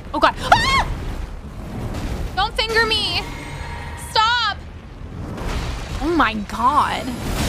Oh God. Ah! Don't finger me. Stop. Oh my God.